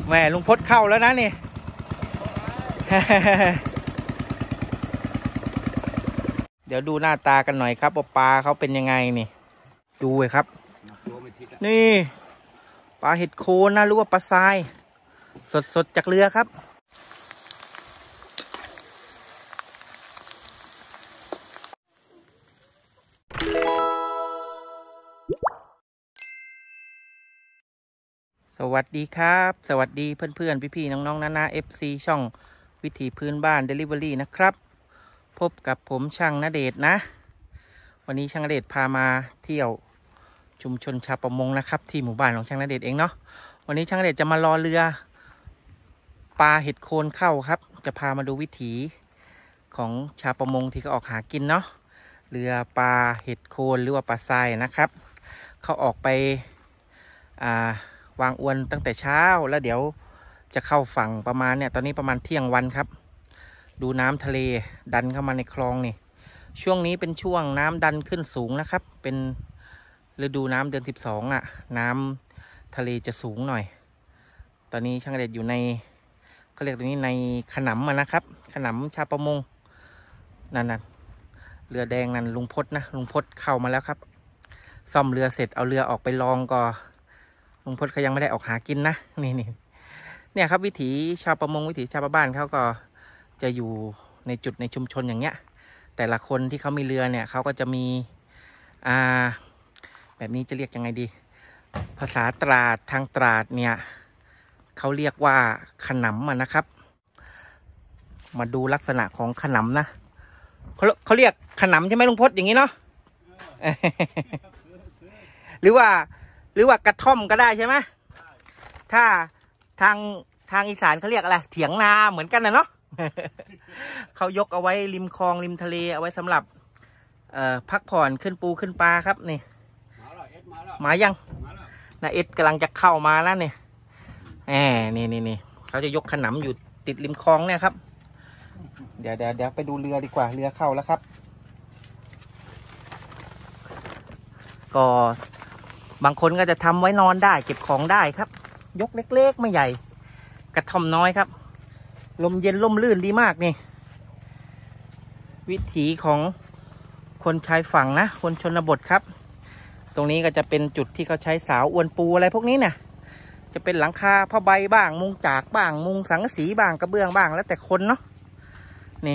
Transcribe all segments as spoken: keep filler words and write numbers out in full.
แม่ลุงพดเข้าแล้วนะนี่ เดี๋ยวดูหน้าตากันหน่อยครับว่าปลาเขาเป็นยังไงนี่ดูเลยครับนี่ปลาเห็ดโคนนะหรือว่าปลาทรายสดๆจากเรือครับสวัสดีครับสวัสดีเพื่อนๆพี่ๆน้องๆนานา เอฟ ซี ช่องวิถีพื้นบ้าน Delivery นะครับพบกับผมช่างณเดชน์นะวันนี้ช่างณเดชน์พามาเที่ยวชุมชนชาวประมงนะครับที่หมู่บ้านของช่างณเดชน์เองเนาะวันนี้ช่างณเดชน์จะมารอเรือปลาเห็ดโคนเข้าครับจะพามาดูวิถีของชาวประมงที่เขาออกหากินเนาะเรือปลาเห็ดโคนหรือว่าปลาทรายนะครับเขาออกไปอ่าวางอวนตั้งแต่เช้าแล้วเดี๋ยวจะเข้าฝั่งประมาณเนี่ยตอนนี้ประมาณเที่ยงวันครับดูน้ำทะเลดันเข้ามาในคลองนี่ช่วงนี้เป็นช่วงน้ำดันขึ้นสูงนะครับเป็นฤดูน้ำเดือนสิบสองอ่ะน้ำทะเลจะสูงหน่อยตอนนี้ช่างเด็ดอยู่ในเขาเรียกตรงนี้ในขนำมานะครับขนำชาวประมงนั่นน่ะเรือแดงนั่นลุงพดนะลุงพดเข้ามาแล้วครับซ่อมเรือเสร็จเอาเรือออกไปลองก็ลุงพดเขายังไม่ได้ออกหากินนะนี่นี่เนี่ยครับวิถีชาวประมงวิถีชาวบ้านเขาก็จะอยู่ในจุดในชุมชนอย่างเงี้ยแต่ละคนที่เขามีเรือเนี่ยเขาก็จะมีอ่าแบบนี้จะเรียกยังไงดีภาษาตราดทางตราดเนี่ยเขาเรียกว่าขนำมันนะครับมาดูลักษณะของขนำนะเขาเขาเรียกขนำใช่ไหมลุงพดอย่างนี้เนาะ หรือว่าหรือว่ากระท่อมก็ได้ใช่ไหมถ้าทางทางอีสานเขาเรียกอะไรเถียงนาเหมือนกันนะเนาะ เขายกเอาไว้ริมคลองริมทะเลเอาไว้สำหรับเอ่อพักผ่อนขึ้นปูขึ้นปลาครับนี่มายังนาเอ็ดกำลังจะเข้ามาแล้วเนี่ยแหมนี่นี่นี่เขาจะยกขนำอยู่ติดริมคลองเนี่ยครับเดี๋ยวเดี๋ยวเดี๋ยวไปดูเรือดีกว่าเรือเข้าแล้วครับก็บางคนก็จะทำไว้นอนได้เก็บของได้ครับยกเล็กๆไม่ใหญ่กระท่อมน้อยครับลมเย็นลมลื่นดีมากนี่วิถีของคนชายฝั่งนะคนชนบทครับตรงนี้ก็จะเป็นจุดที่เขาใช้สาวอวนปูอะไรพวกนี้เนี่ยจะเป็นหลังคาผ้าใบบ้างมุงจากบ้างมุงสังกะสีบ้างกระเบื้องบ้างแล้วแต่คนเนาะนี่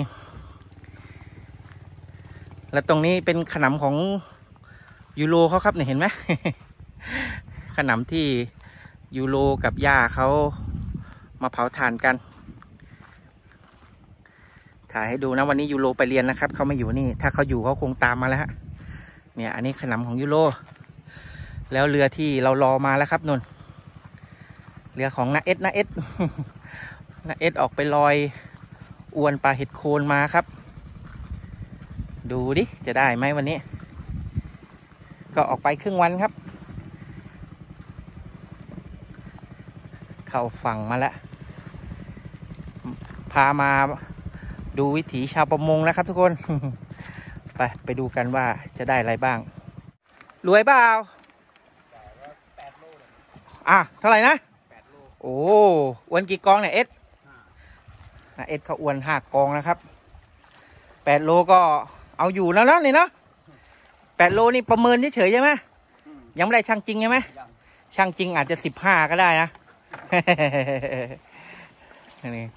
แล้วตรงนี้เป็นขนำของยูโรเขาครับเนี่ยเห็นไหม ขนำที่ยูโรกับย่าเขามาเผาถ่านกันถ่ายให้ดูนะวันนี้ยูโรไปเรียนนะครับเขาไม่อยู่นี่ถ้าเขาอยู่เขาคงตามมาแล้วฮะเนี่ยอันนี้ขนำของยูโรแล้วเรือที่เรารอมาแล้วครับนนเรือของนาเอ็ดนาเอ็ด นาเอ็ดออกไปลอยอวนปลาเห็ดโคนมาครับดูดิจะได้ไหมวันนี้ก็ออกไปครึ่งวันครับเข้าฝั่งมาแล้วพามาดูวิถีชาวประมงนะครับทุกคน ไปไปดูกันว่าจะได้อะไรบ้างรวยเปล่าอ่ะเท่าไหร่นะโอ้อวนกี่กองเนี่ยเอ็ดนะเอ็ดเขาอวนห้ากองนะครับแปดโลก็เอาอยู่แล้วนะนี่เนาะแปดโลนี่ประเมินเฉยๆใช่ไหมยังไม่ได้ช่างจริงใช่ไหมช่างจริงอาจจะสิบห้าก็ได้นะนี่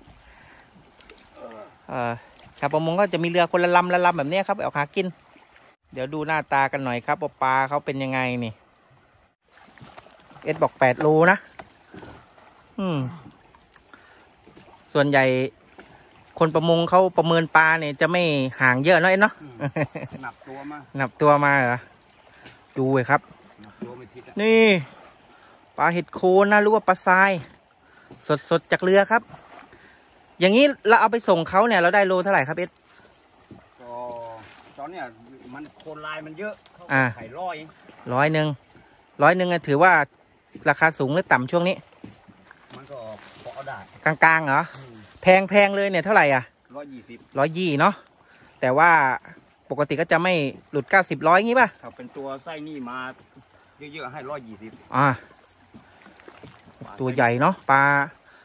ชาวประมงก็จะมีเรือคนละลำละลำแบบนี้ครับเอาหากินเดี๋ยวดูหน้าตากันหน่อยครับว่าปลาเขาเป็นยังไงนี่เอ็ดบอกแปดโลนะอืมส่วนใหญ่คนประมงเขาประเมินปลาเนี่ยจะไม่ห่างเยอะน้อยเนาะหนับตัวมาหนับตัวมาเหรอดูเลยครับนี่ปลาเห็ดโคนนะหรือว่าปลาทรายสดๆจากเรือครับอย่างนี้เราเอาไปส่งเขาเนี่ยเราได้โลเท่าไหร่ครับเอ็ดก็ตอนเนี้ยมันโคนลายมันเยอะอ่าไข่ร้อยร้อยหนึ่งร้อยหนึ่งถือว่าราคาสูงหรือต่ำช่วงนี้มันก็พอได้กลางๆเหรอแพงแพงเลยเนี่ยเท่าไหร่อ่ะร้อยยี่สิบร้อยยี่เนาะแต่ว่าปกติก็จะไม่หลุดเก้าสิบร้อยงี้ป่ะถ้าเป็นตัวไส้นี่มาเยอะๆให้ร้อยยี่สิบอ่าตัวใหญ่เนาะปลา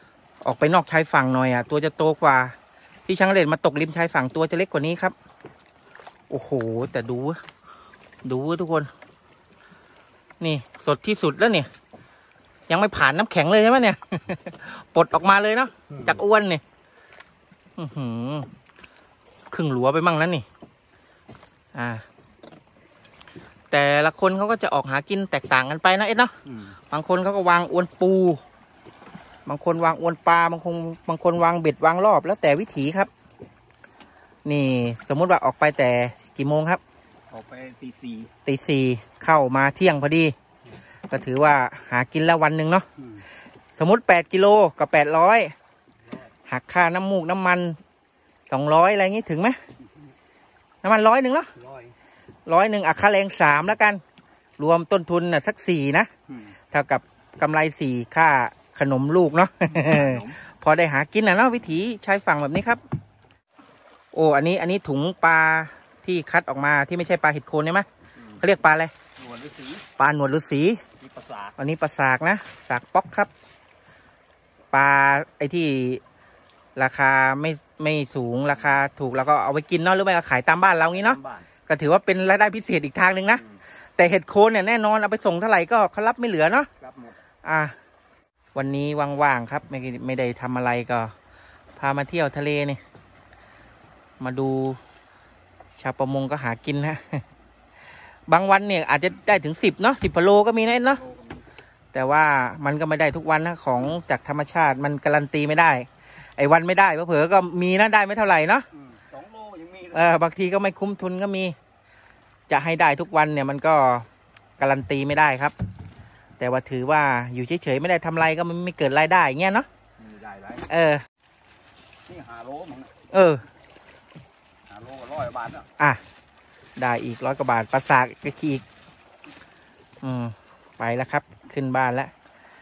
ออกไปนอกชายฝั่งหน่อยอ่ะตัวจะโตกว่าที่ช่างเด่นมาตกริมชายฝั่งตัวจะเล็กกว่านี้ครับโอ้โหแต่ดูดูทุกคนนี่สดที่สุดแล้วเนี่ยยังไม่ผ่านน้ำแข็งเลยใช่ไหมเนี่ย ปลดออกมาเลยเนาะจากอ้วนเนี่ยครึ่งหลัวไปมั่งนั้นนี่อ่าแต่ละคนเขาก็จะออกหากินแตกต่างกันไปนะเอ็ดเนาะบางคนเขาก็วางอวนปูบางคนวางอวนปลาบางคนบางคนวางเบ็ดวางรอบแล้วแต่วิถีครับนี่สมมุติว่าออกไปแต่กี่โมงครับออกไปตีสี่ตีสี่เข้ามาเที่ยงพอดีก็ถือว่าหากินแล้ววันหนึ่งเนาะสมมุติแปดกิโลกับแปดร้อยหักค่าน้ำมูกน้ำมันสองร้อยอะไรอย่างงี้ถึงไหมน้ำมันร้อยหนึ่งเนาะร้อยหนึ่งอักค่าแรงสามแล้วกันรวมต้นทุนน่ะสักสี่นะเท่ากับกำไรสี่ค่าขนมลูกเนาะ พอได้หากินนะเนาะวิถีชายฝั่งแบบนี้ครับโอ้อันนี้อันนี้ถุงปลาที่คัดออกมาที่ไม่ใช่ปลาเห็ดโคนใช่ไหมเขาเรียกปลาอะไรหนวดฤาษีปลาหนวดฤาษีอันนี้ปลาสากนะสากป๊อกครับปลาไอ้ที่ราคาไม่ไม่สูงราคาถูกแล้วก็เอาไว้กินเนาะหรือไม่ก็ขายตามบ้านเรางี้เนาะก็ถือว่าเป็นรายได้พิเศษอีกทางหนึ่งนะแต่เห็ดโคนเนี่ยแน่นอนเอาไปส่งเท่าไหร่ก็เขารับไม่เหลือเนาะอ่าวันนี้ว่างๆครับไม่ไม่ได้ทำอะไรก็พามาเที่ยวทะเลนี่มาดูชาวประมงก็หากินนะบางวันเนี่ยอาจจะได้ถึงสิบเนาะสิบโลก็มีนะเนาะแต่ว่ามันก็ไม่ได้ทุกวันนะของจากธรรมชาติมันการันตีไม่ได้ไอ้วันไม่ได้เผลอๆก็มีนะได้ไม่เท่าไหร่เนาะสองโลยังมีเออบางทีก็ไม่คุ้มทุนก็มีจะให้ได้ทุกวันเนี่ยมันก็การันตีไม่ได้ครับแต่ว่าถือว่าอยู่เฉยๆไม่ได้ทำอะไรก็มันไม่เกิดรายได้อย่างเงี้ยเนาะเออนี่หาโลมั้งเออหาโลก็ร้อยบาทอ่ะอ่ะได้อีกร้อยกว่าบาทปลาสากกระขีกอืมไปแล้วครับขึ้นบ้านแล้ว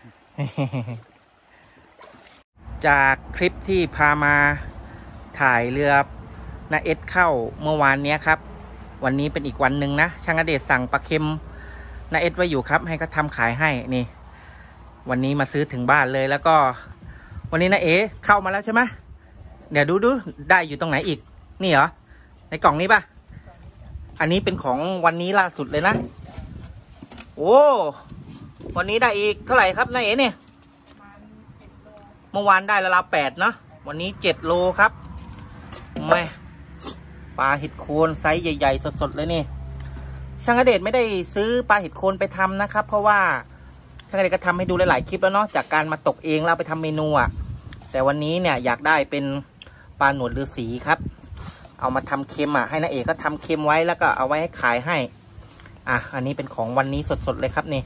จากคลิปที่พามาถ่ายเรือนาเอสเข้าเมื่อวานนี้ครับวันนี้เป็นอีกวันหนึ่งนะช่างอเดชสั่งปลาเค็มนาเอสไว้อยู่ครับให้เขาทำขายให้นี่วันนี้มาซื้อถึงบ้านเลยแล้วก็วันนี้นาเอเข้ามาแล้วใช่ไหมเดี๋ยวดูดูได้อยู่ตรงไหนอีกนี่เหรอในกล่องนี้ป่ะอันนี้เป็นของวันนี้ล่าสุดเลยนะโอ้วันนี้ได้อีกเท่าไหร่ครับนาเอเนี่ยเมื่อวานได้ละลาแปดเนาะวันนี้เจ็ดโลครับไม่ปลาเห็ดโคนไซส์ใหญ่ๆสดๆเลยนี่ช่างอเดชไม่ได้ซื้อปลาเห็ดโคนไปทำนะครับเพราะว่าช่างอเดชก็ทำให้ดูหลายๆคลิปแล้วเนาะจากการมาตกเองแล้วไปทำเมนูอ่ะแต่วันนี้เนี่ยอยากได้เป็นปลาหนวดฤาษีครับเอามาทำเค็มอ่ะให้นาเอกก็ทำเค็มไว้แล้วก็เอาไว้ให้ขายให้อ่ะอันนี้เป็นของวันนี้สดๆเลยครับนี่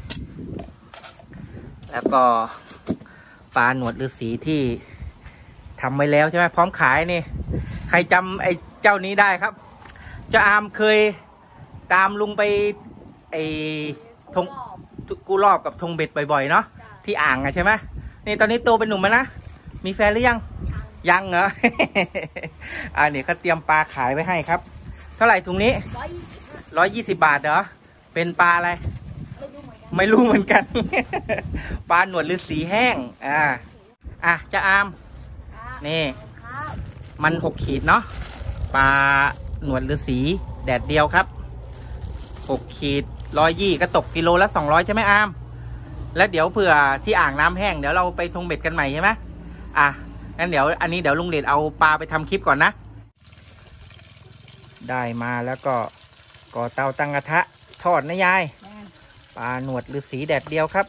แล้วก็ปลาหนวดฤาษีที่ทำไว้แล้วใช่ไหมพร้อมขายนี่ใครจำไอ้เจ้านี้ได้ครับเจ้าอามเคยตามลุงไปไอ้ทงกูรอบกับทงเบ็ดบ่อยๆเนาะที่อ่างอะใช่ไหมนี่ตอนนี้โตเป็นหนุ่มแล้วนะมีแฟนหรือยังยังเหรอ อันนี้เขาเตรียมปลาขายไว้ให้ครับเท่าไหร่ถุงนี้ร้อยยี่สิบบาทเหรอเป็นปลาอะไรไม่รู้เหมือนกัน ปลาหนวดฤาษีแห้งอ่าอ่ะจะอามนี่มันหกขีดเนาะปลาหนวดฤาษีแดดเดียวครับหกขีดร้อยยี่ก็ตกกิโลละสองร้อยใช่ไหมอามแล้วเดี๋ยวเผื่อที่อ่างน้ำแห้งเดี๋ยวเราไปทงเบ็ดกันใหม่ใช่ไหมอ่ะงั้นเดี๋ยวอันนี้เดี๋ยวลุงเดชเอาปลาไปทำคลิปก่อนนะได้มาแล้วก็ก่อเตาตั้งกระทะทอดนะยายปลาหนวดฤาษีแดดเดียวครับ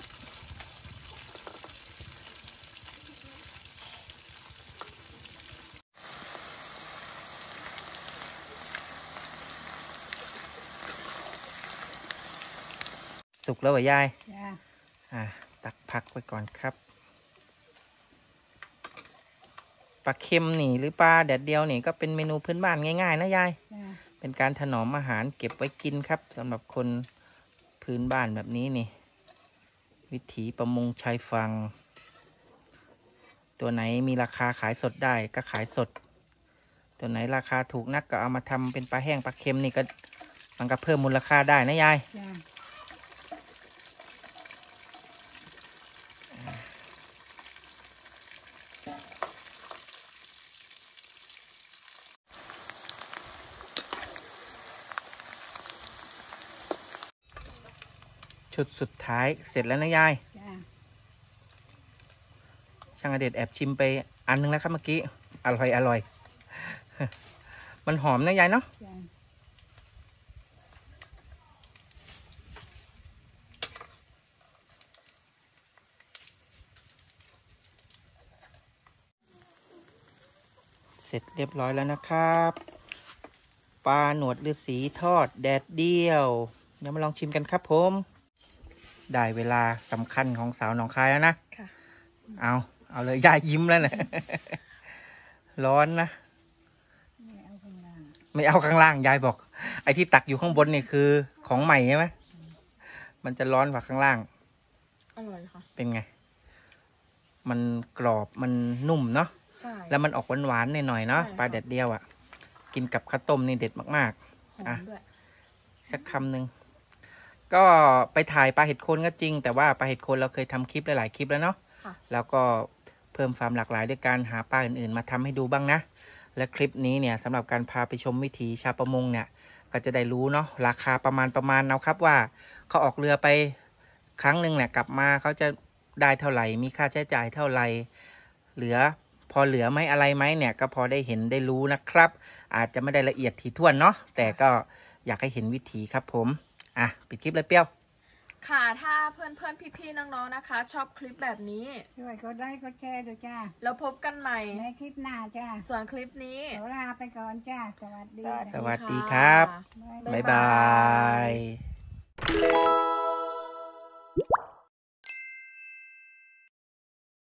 สุกแล้วเหรอยายอ่าตักพักไว้ก่อนครับปลาเค็มนี่หรือปลาแดดเดียวนี่ก็เป็นเมนูพื้นบ้านง่ายๆนะยายเป็นการถนอมอาหารเก็บไว้กินครับสำหรับคนพื้นบ้านแบบนี้นี่วิถีประมงชายฝั่งตัวไหนมีราคาขายสดได้ก็ขายสดตัวไหนราคาถูกนักก็เอามาทำเป็นปลาแห้งปลาเค็มนี่ก็มันก็เพิ่มมูลค่าได้นะยายชุดสุดท้ายเสร็จแล้วนะยายจ้าช่างอเดชแอบชิมไปอันนึงแล้วครับเมื่อกี้อร่อยอร่อย มันหอมนะยายเนาะจ้าเสร็จเรียบร้อยแล้วนะครับปลาหนวดฤาษีทอดแดดเดียวเดี๋ยวมาลองชิมกันครับผมได้เวลาสำคัญของสาวหนองคายแล้วนะค่ะเอาเอาเลยยายยิ้มแล้วนะ ร้อนนะไม่เอาข้างล่างไม่เอาข้างล่างยายบอก ไอ้ที่ตักอยู่ข้างบนนี่คือของใหม่ใช่ไหมมันจะร้อนกว่าข้างล่างอร่อยค่ะเป็นไง มันกรอบมันนุ่มเนาะใช่แล้วมันออกหวานๆหน่อยๆเนาะใช่ค่ะปลาแดดเดียวอ่ะ กินกับข้าวต้มนี่เด็ดมากหออ่ะมด้วยๆ สักคำหนึ่งก็ไปถ่ายปลาเห็ดโคนก็จริง แต่ว่าปลาเห็ดโคนเราเคยทำคลิปหลายๆคลิปแล้วเนาะค่ะแล้วก็เพิ่มความหลากหลายด้วยการหาปลาอื่นๆ มาทำให้ดูบ้างนะ และคลิปนี้เนี่ยสำหรับการพาไปชมวิถีชาวประมงเนี่ย ก็จะได้รู้เนาะราคาประมาณประมาณเอาครับว่าเขาออกเรือไปครั้งหนึ่งเนี่ยกลับมาเขาจะได้เท่าไหร่ มีค่าใช้จ่ายเท่าไหร่ เหลือพอเหลือไหมอะไรไหมเนี่ยก็พอได้เห็นได้รู้นะครับ อาจจะไม่ได้ละเอียดถี่ถ้วนเนาะแต่ก็อยากให้เห็นวิถีครับผมอ่ะปิดคลิปเลยเปรี้ยวค่ะ ถ้าเพื่อนเพื่อนพี่พี่ๆน้องๆนะคะ ชอบคลิปแบบนี้ช่วยก็ได้ก็แชร์ด้วยจ้าแล้วพบกันใหม่ในคลิปหน้าจ้าส่วนคลิปนี้ขอลาไปก่อนจ้า สวัสดีสวัสสดีวัสดีค่ะครับบ๊ายบ๊ายบายบาย